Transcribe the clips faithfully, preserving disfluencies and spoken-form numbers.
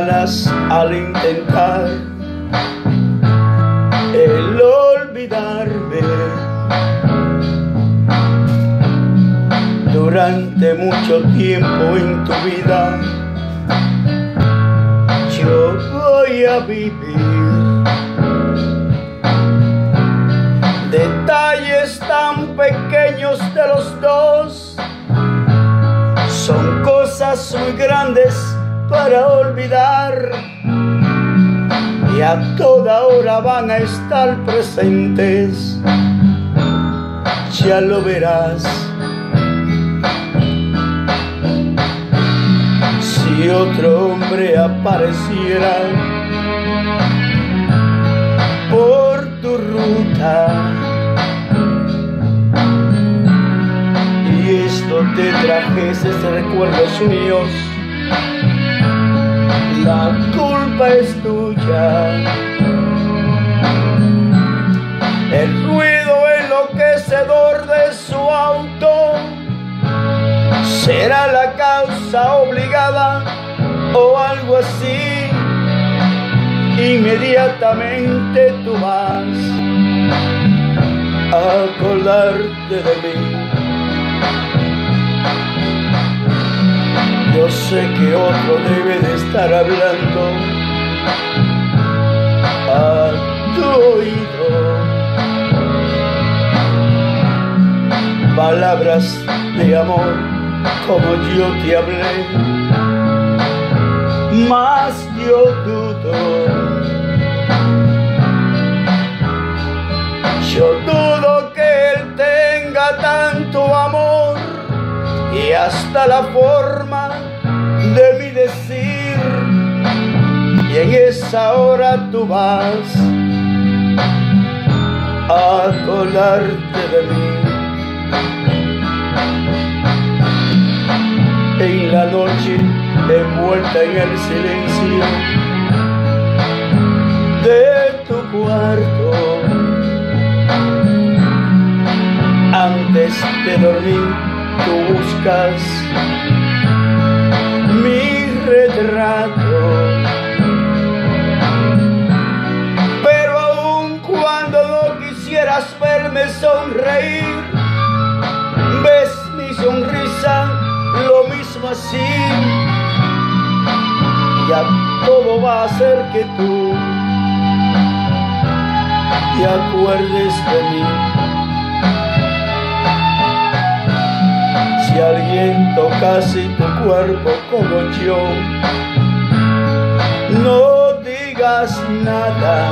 ganas al intentar el olvidarme. Durante mucho tiempo en tu vida yo voy a vivir detalles tan pequeños de los dos, son cosas muy grandes para olvidar y a toda hora van a estar presentes. Ya lo verás. Si otro hombre apareciera por tu ruta y esto te trajese recuerdos míos, la culpa es tuya. El ruido enloquecedor de su auto será la causa obligada o algo así. Inmediatamente tú vas a acordarte de mí. Yo sé que otro debe de estar hablando a tu oído palabras de amor como yo te hablé, mas yo dudo, yo dudo que él tenga tanto amor y hasta la forma de mi decir, y en esa hora tú vas a acordarte de mí. En la noche envuelta en el silencio de tu cuarto, antes de dormir tú buscas mi retrato, pero aun cuando no quisieras verme sonreír, ves mi sonrisa lo mismo así, ya todo va a hacer que tú te acuerdes de mí. Si alguien tocase tu cuerpo como yo, no digas nada,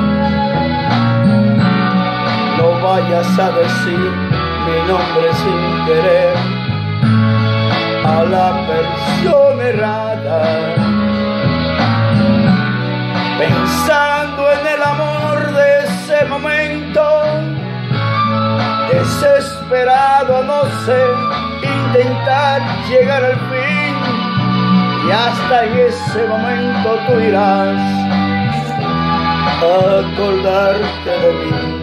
no vayas a decir mi nombre sin querer a la persona errada, pensando en el amor de ese momento, desesperado, no sé, intentar llegar al fin, y hasta en ese momento tú irás a acordarte de mí.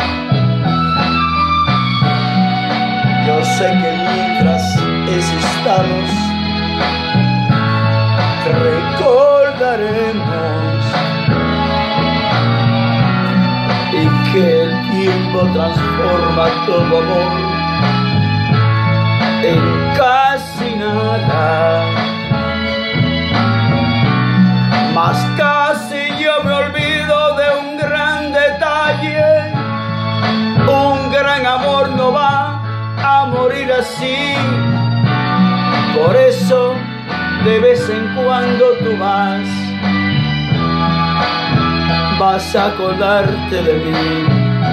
Yo sé que mientras existamos recordaremos y que el tiempo transforma todo amor en casi nada, mas casi yo me olvido de un gran detalle. Un gran amor no va a morir así, por eso de vez en cuando tú vas vas a acordarte de mí.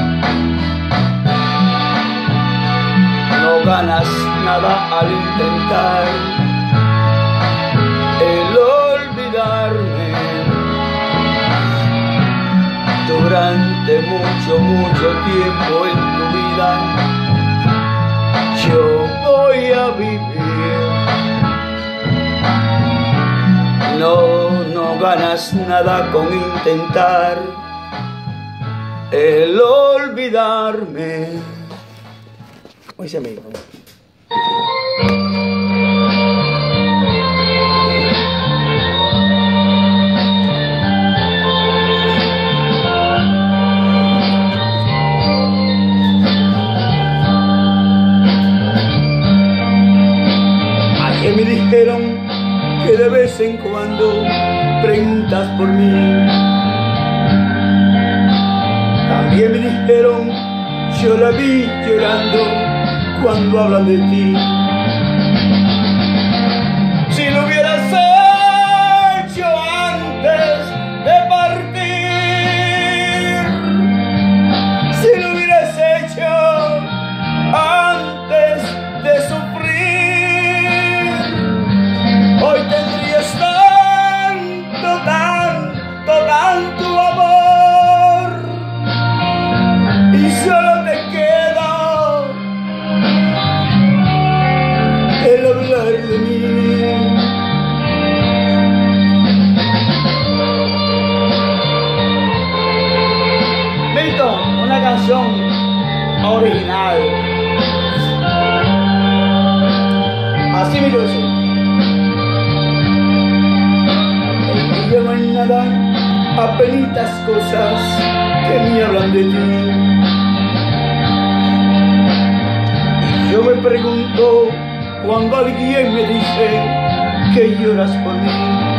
No ganas nada al intentar el olvidarme. Durante mucho, mucho tiempo en tu vida yo voy a vivir. No, no ganas nada con intentar el olvidarme. Hoy se me dijo. dijeron que de vez en cuando preguntas por mí. También me dijeron, yo la vi llorando cuando hablan de ti. Si lo hubieras hecho antes de partir, si lo hubieras hecho antes de sufrir, hoy tendrías tanto, tanto, tanto amor, y solo te queda el hablar de mí. Milton, una canción original. Así me lo dice. En ella no hay nada, apenitas cosas que me hablan de ti. Y yo me pregunto cuando alguien me dice que lloras por mí.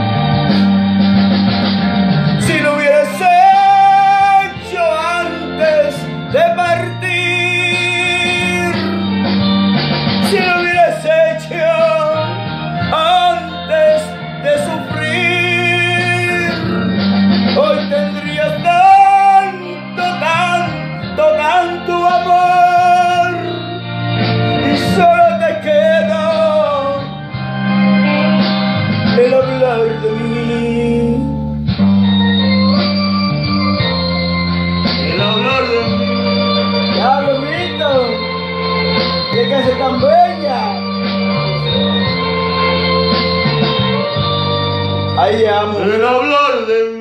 Si lo hubieras hecho antes de partir, si lo hubieras hecho antes de sufrir, hoy tendrías tanto, tanto, tanto amor, y solo te queda el hablar de mí. El hablar de mí. Ya lo grito, qué casa tan bella. Ahí amo. El hablar de mí.